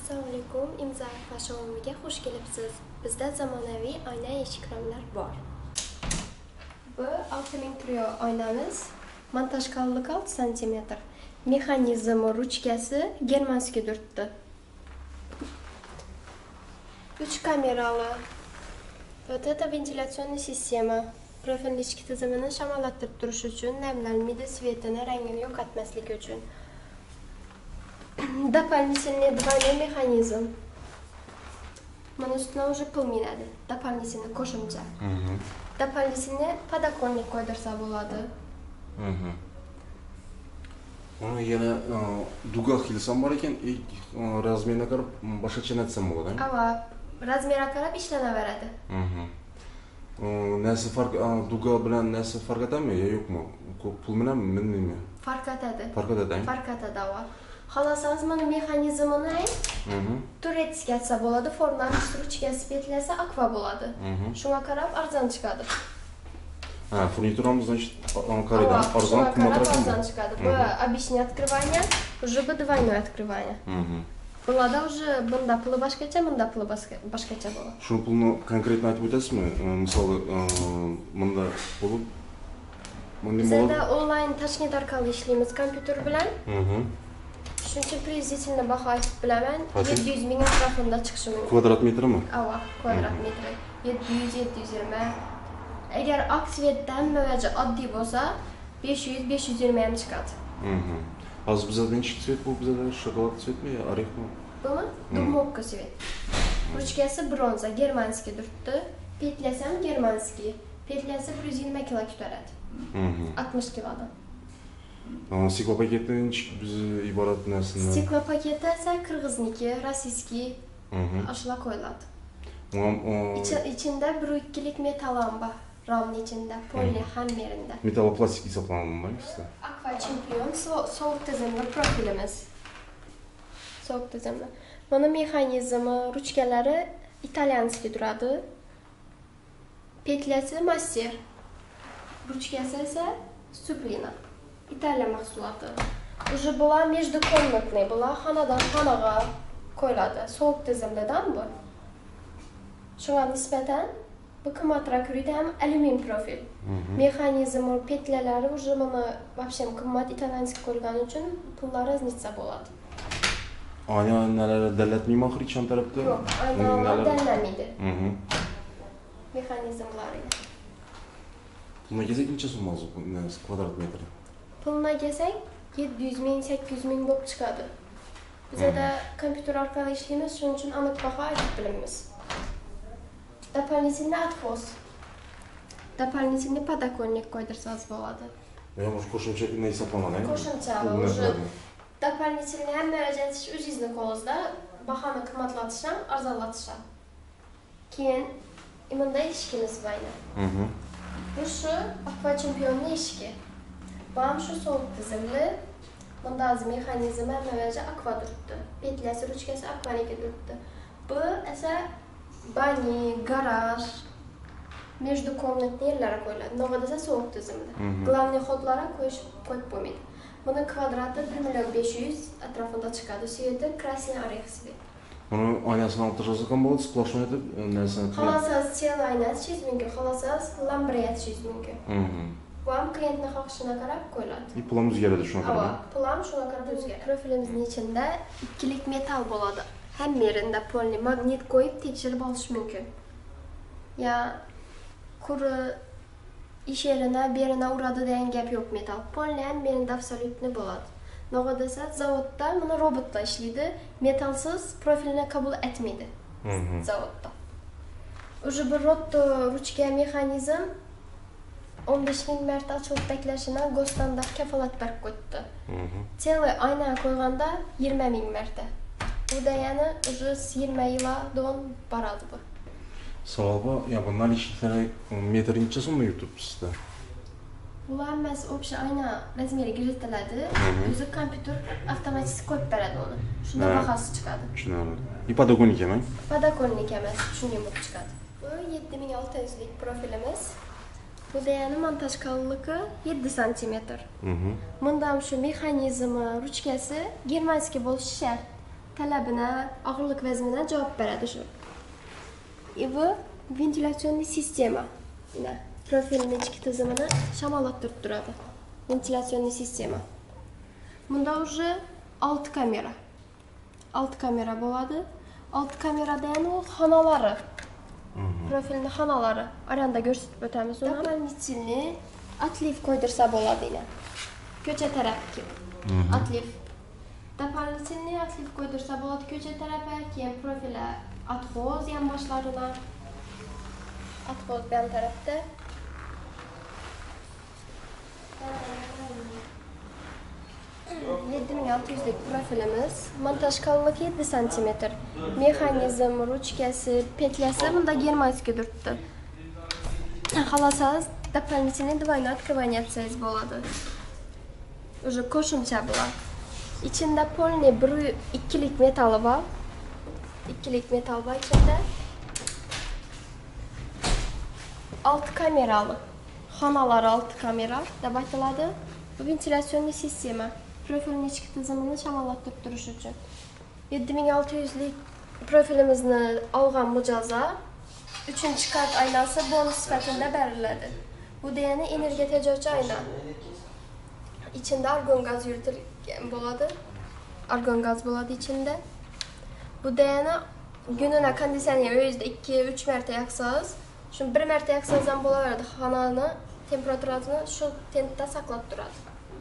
Assalomu alaykum, imzo shoumiga xush kelibsiz. Bizda zamonaviy oyna eshik romlar bor. Bu 6000 trio oynamiz. Montaj kalınlığı 6 cm. Mexanizmi ruchkasi germanskiy durtdi. 3 kameralı. Это ventilyatsion sistema. Profilli ichki tizimini shamollattirib turish uchun, namlanmaydi, svetini, rangini yo'qotmaslik uchun. Дополнительный двойной механизм. Mana üstüne уже pul minadi. Дополнительный qo'shimcha. Дополнительный подоконник qo'ydirsa bo'ladi. Uni yana duga qilsam bor ekan, razmerga qarab boshqacha natsam bo'ladi. Ava, razmerga qarab ishlanaveradi. Narsa farq duga bilan narsa farq etadimi yo yo'qmi? Ko'p pul bilanmi, nima? Farq etadi. Farq etadi. Farq etadi ava. Xalosangiz mana mexanizmini turetga atsa bo'ladi, formani ruchkasi petlasa akva bo'ladi. Shunga qarab arzon chiqadi. Ha, furnituramiz значит qaraydan arzon qimmatroq chiqadi. Bu обычное открывание, уже bu двойное открывание. Bularda уже bunda puli boshqacha, bunda puli boshqacha bo'ladi. Shu pulni konkretno aytib o'tasizmi? Misol bunda bo'lib Bizda onlayn tashkil orqali ishlaymiz kompyuter bilan. Shuning uchun приблизительно baho aytib bilaman. 700 ming atrofida chiqishi mumkin. Kvadrat metrimi? Ava, kvadrat metri. 700-720. Agar oksvetdan hamma oddiy bo'lsa, 500-520 ham chiqadi. Hozir bizda nechta svet bu? Bizda shokolad svetmi yo orexmi? Bumi? Dubmovka svet. Ruchkasi bronza, germanskiy durtdi. Petlasi ham germanskiy. Petlasi 120 kg ko'taradi. 60 kgdan. Stiklo paketining biz iborat narsani. Stiklo paketi esa qirg'izniki, rossiyskiy. Ashula qo'yiladi. İçində 1-2lik metal lamba. Ramın içində, poli hammerində. Metalloplastik hesablanmalı işte. Aqua Champion soğuk tizimli profilimiz. Soğuk tizimli. Bunun mexanizmi, ruchkalari italyanskiy duradi. Petlasi Master. Ruchkasi esa Sublina. İtalya mahsulotı. Уже была междукомнатная, была xonadan xonaga qo'yiladi. Soğuk tizimlidan bu. Shunga nisbatan bu qimmatroq yuradi, ham alyumin profil. Mexanizm, petlalari уже mana вообще qimmat italyanskiy qo'yilgani uchun pullar разница bo'ladi. Oynalar dallatmaymi oxiri chon tarafda? Yo'q, oynalar dallamaydi. Mexanizmlari. Pulga kelsak necha so'm hozir bu kvadrat metri? Pulga kelsak 700 ming, 800 ming bo'lib chiqadi. Bizda kompyuter orqali ishlaymiz, shuning uchun aniq baho aytib bilamiz. Дополнительный отхоз. Дополнительный подоконник qo'ydirsangiz bo'ladi. Yo'q, qo'shimcha nima hisoblanadi? Qo'shimcha уже дополнительный hamma ajratish o'zingizni qo'lingizda, bahoni qimmatlatish ham, arzonlatish ham. Keyin bunda eshikimiz bor. Bu shu Aqua Championning eshigi. Bu ham shu sovuq tizimli. Bunda hozir mexanizm hamma akva duribdi. Petlasi, ruchkasi akvaniki duribdi. Bu esa bani, garaj, междукомнатный yerlarga qo'yiladi. Nog'ada sovuq tizimli. Главный xodlarga qo'yib bo'lmaydi. Buni kvadrati 1.500 atrofida chiqadi. Sveti красный орех svет. Buni oynasini olib tashlasak ham bo'ladi, splashnoy etib narsani. Xohlasangiz chelni oyna atishingiz mumkin, xohlasangiz lambre atishingiz mumkin. Bu ham klientning xohishiga qarab qo'yiladi. Pul ham o'zgaradi shunga qarab. Pul ham shunga qarab o'zgaradi. Profilimizning ichida 2lik metal bo'ladi. Hammerida polni magnit qo'yib tekshirib olish mumkin. Ya quri ish yerini, berini uradi degan gap yo'q metal. Polni hammerida absolyutni bo'ladi. Nima desa, zavodda buni robotlar ishlaydi, metalsiz profilni qabul etmaydi. Zavodda. Уже bir rotto ruchka mexanizm 15 ming marta ochilib taklashini Go'standa kafolat berib qo'ydi. Chelli oyna qo'yganda 20 ming marta. Bu da yani уже 20 yıla don baradi bu. Savol bu, ya bu наличниklari metr necha so'mga yutib sizda? Bular hammasi общий oyna razmeriga kiritiladi. O'zi kompyuter avtomatik qo'yib beradi uni. Shunda bahosi chiqadi. Tushunarli. И подоконник emas? Подоконник emas, shunday bo'lib chiqadi. Bu 7600 lik profilimiz. Bu da yani montaj kalınlığı 7 cm. Bunda ham shu mexanizmi, ruchkasi germanskiy bo'lishi shart. talabına, ağırlık vazmine cevap beradi şu. Bu ventilasyonlu sistema. Yine profilin içki tizimini şamalattırıp duradi. Ventilasyonlu sistema. Bunda уже 6 kamera. 6 kamera bo'ladi. 6 kamerada yani o xonalari. Profilni xonalari. Aranda ko'rsatib o'tamiz uni. Дополнительный отлив qo'ydirsa bo'ladi yine. Ko'cha tarafga. Отлив. Дополнительный отлив qo'ydirsa bo'ladi ko'cha tarafiga, keyin profilga atxoz yan boshlarına. Atxoz yan tarafda. $7600'lik profilimiz, montaj kalınlığı 7 cm. Mexanizm, ruchkasi, petlyasi bunda germanskiy turibdi. Xalasangiz, дополнительный двойное открывание yapsangiz bo'ladi. Уже qo'shimcha bo'ladi. İçinde polni 2'lik metali bor. 2'lik metal bor içinde. 6 kameralı. Xonalar 6 kamera deb aytiladi. Bu ventilasyonlu sistema. Profilin ichki tizimini shamollattırib turish uchun. 7600'lik profilimizni olgan mijoza 3-kart aynası bonus sifatida beriladi. Bu degani energiya tejovchi ayna. İçinde argon gaz yuritilgan bo'ladi. Argon gaz bo'ladi içinde. Bu degani gününe konditsioner o'zida 2-3 marta yaksangiz, shu 1 marta yaksangiz ham bo'laveradi. Xonani temperaturasini shu tempda saqlab turadi.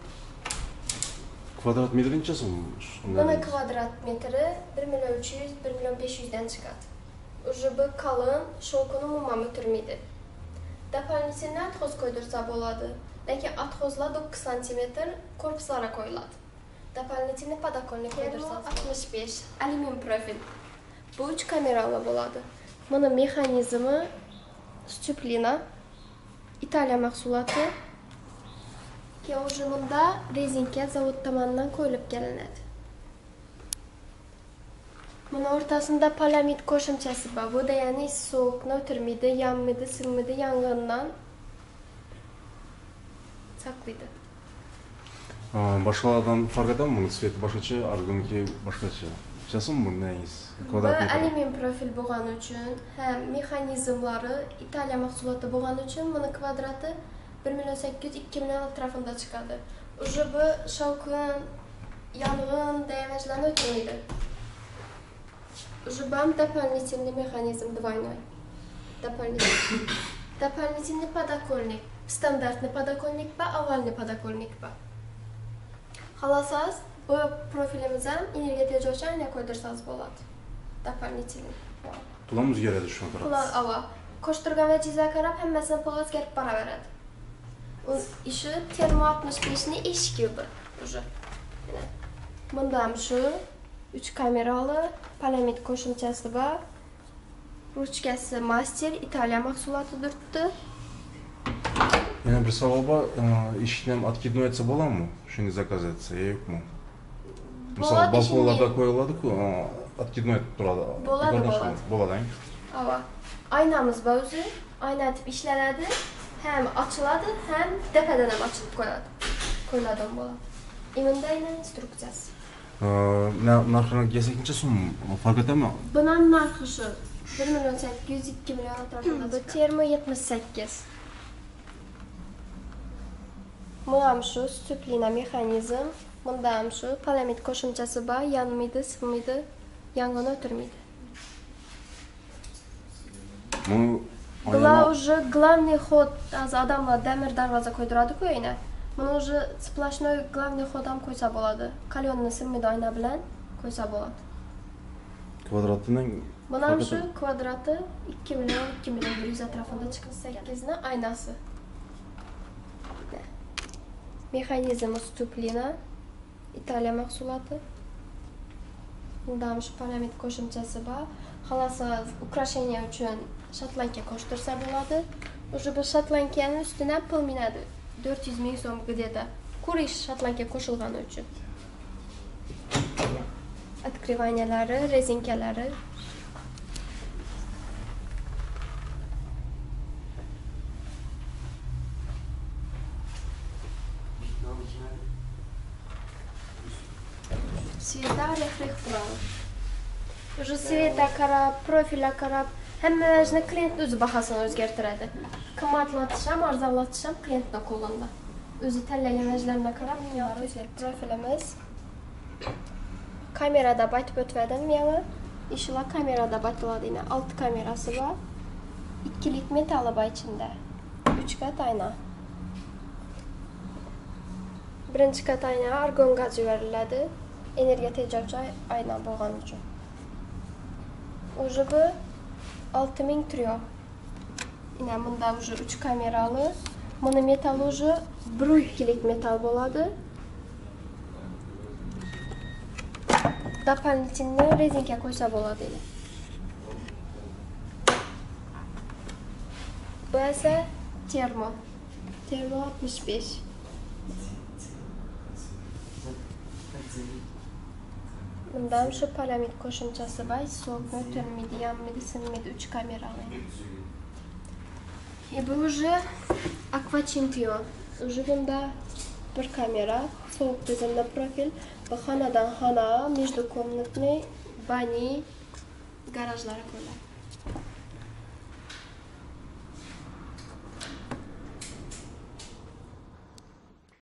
Kvadrat metri neçesi mi? Buna kvadrat metri 1.300.000, 1.500.000'den çıkart. Ucu bu kalın, şolkunu mumam ötürmeydi. Doполнительный atxoz koydursa bo'lardi. Lekin atxozlar 9 cm korpuslara koyuladi. Doполнительный podokonni koydursa 65 alyumin profil. Bu 3 kameralı bo'ladi. Bunun mexanizmi Stuplina, İtalya mahsulotı. Yavuzunda rezinka zavod tomonidan qo'yilib kelinadi. Buni o'rtasida polamid qo'shimchasi bor. Bu degani sovuqni o'tirmaydi, yanmaydi, sinmaydi, yong'indan saqlaydi. Başkalardan fark eder mi bunun? Sveti başkaça, argoniki başkaça. Jasın mı neyiz? Bu alyumin profil bo'lgani uchun, ham mexanizmlari İtalya mahsuloti bo'lgani uchun buni kvadrati 1.800.000-2 million atrofida chiqadi. Уже bu shovqin, yong'in deganlarni o'tmaydi. Уже бам дополнительный механизм двойной. Дополнительный подоконник. Стандартный подоконник ба, овальный подоконник ба. Xalasangiz, bu profilimizdan energiya tejovchi ayna qo'ydirsangiz bo'ladi. Doполнительный. Plan o'zgaradi shu taraf. Plan ava. Qo'shtirgan va chizga qarab hammasini pul o'zgarib boraveradi. U ishi termo 65 ni eshigi bu. Уже. Bunda ham shu 3 kameralı polamid qo'shimchasi bor. Ruchkasi Master İtalya mahsuloti turibdi. Yana bir savol bor, eshikni ham откидной etsa bo'ladimi? Shuni zakaz etsa yo'qmi? Misol balkonlarda qo'yiladi-ku, откидной etib turadi. Bo'ladi. Ava. Aynamız bor o'zi. Ayna etib ishlanadi. Hem açıladi, hem tepadan ham ochilib qo'yiladi bo'ladi. Imunda aynan instruksiyasi. Narxini kelsak necha so'm farq etadimi? Buning narxi shu 1.800.000-2 million atrofida. Bu termo 78. Bu ham shu Stuplina mexanizm. Bunda ham shu polamid qo'shimchasi bor, yanmaydi, sinmaydi, yong'in o'tirmaydi. Bular уже главный ход, odamlar damir darvoza qo'ydiradi-ku ayna. Buni уже splashnoy главный ход ham qo'ysa bo'ladi. Qalyonni sinmaydi ayna bilan qo'ysa bo'ladi. Kvadratining Buni ham shu kvadrati 2 million 100 atrofida chiqadi. 8 ni aynasi. Mexanizm Stuplina, İtalya mahsuloti. Bunda ham shu polamid qo'shimchasi bor. Xalasangiz, ukrasheniya uchun shotlanka qo'shtirsa bo'ladi. Уже bu shotlankaning ustiga pul minadi. 400 ming so'm где-то. Kurish shotlanka qo'shilgani uchun. Открываниялari, rezinkalari. Svetlar reflex turadi. Уже sveta qarab, profilga qarab, hammani klient o'zi bahosini o'zgartiradi. Qimmatlatish ham, arzonlatish ham klientning qo'lida. O'zi tanlagan vajlarga qarab, profilimiz kamerada aytib o'tdim yana. Ishlar kamerada aytiladi. 6 kamerasi bor. 2lik metali bor ichida. 3 kat ayna. Birinchi kat ayna argon gazi yuboriladi. Energiya tejovchi ayna bo'lgani uchun. Уже bu 6000 turyor. Yine bunda уже 3 kameralı. Buni metal уже 1-2lik metal bo'ladi. Дополнительно rezinka qo'ysa bo'ladi. Bu esa termo. Termo 65. Bundan şu paramid qo'shimchasi bor. So'qni, turmidi, yammidi, sinmidi 3 kameralı. И bu уже Aqua Champion. Уже bunda bir kamera, soğuk dizimli profil. Bu xonadan xona, между комнатный, bani, garajlara qo'yiladi.